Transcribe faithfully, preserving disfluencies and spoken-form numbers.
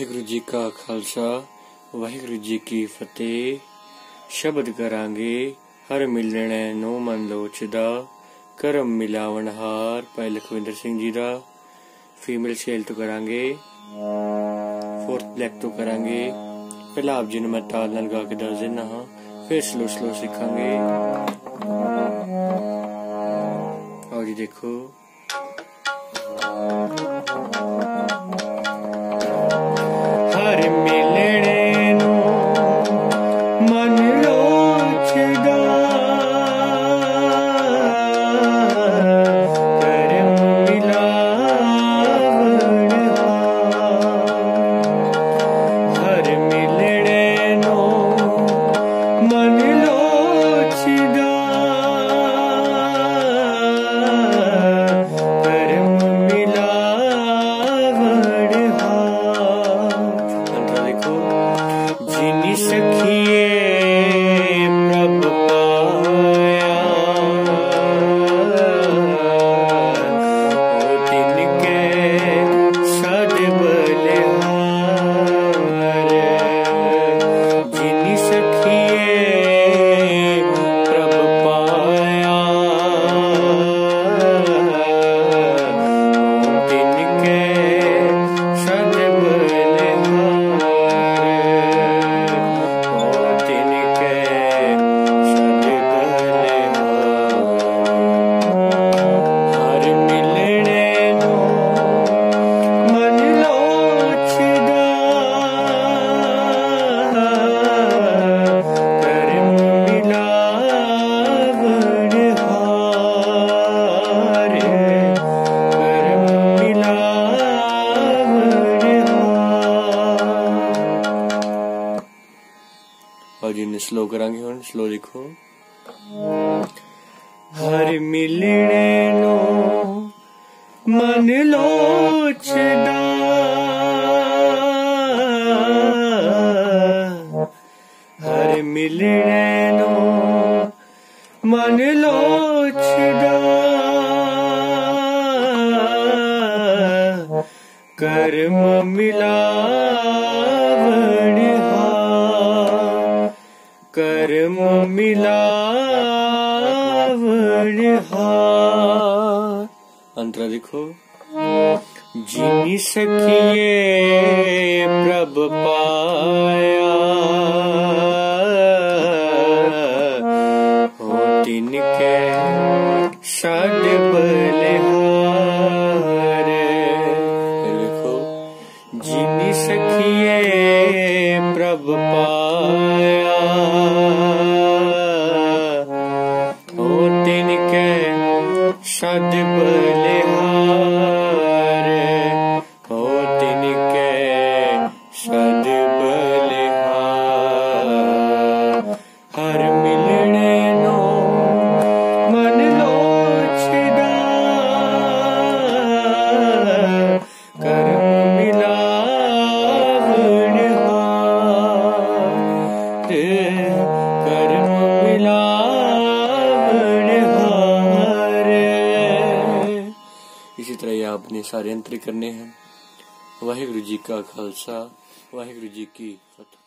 वाहिगुरु जी का खालसा वाहिगुरु जी की फतेह। शब्द करांगे हर मिलने नो मन लोचदा, करम मिलावन हार भाई लखविंदर सिंह जी दा। फीमेल सेल तो करांगे, फोर्थ ब्लैक तो करांगे। पहला आप जी ने मैं ताल नाल गा के दस देना हाँ, फिर स्लो स्लो सीखांगे। और ये देखो हर मिलने नो मन लोचदा, करम मिलावन हर मिलने नो मन लोचदा, करम जिनी सखिए प्रभ पाया, ओ तिनके सद बलिहार। जिनी सखिए प्रभ पाया, ओ तिनके सद और जिन्हें स्लो करांगे हम स्लो लिखो। हर मिलने नो मन लोचदा, हर मिलने नो मन लोचदा, करम मिलावन करम मिलावन हार। अंतरा देखो जिनी सखिए प्रभ पाया, हो तिनके सद बलिहार। देखो जिनी सखिए प्रभ पाया, हो तिनके सद बलिहार, हो तिनके सद बलिहार। हर मिलने नो मन लोचदा, करम मिलावन हार, करम मिलावन हार। इसी तरह ये आपने सारे अंतर करने हैं। वाहिगुरु जी का खालसा वाहिगुरु जी की फतेह।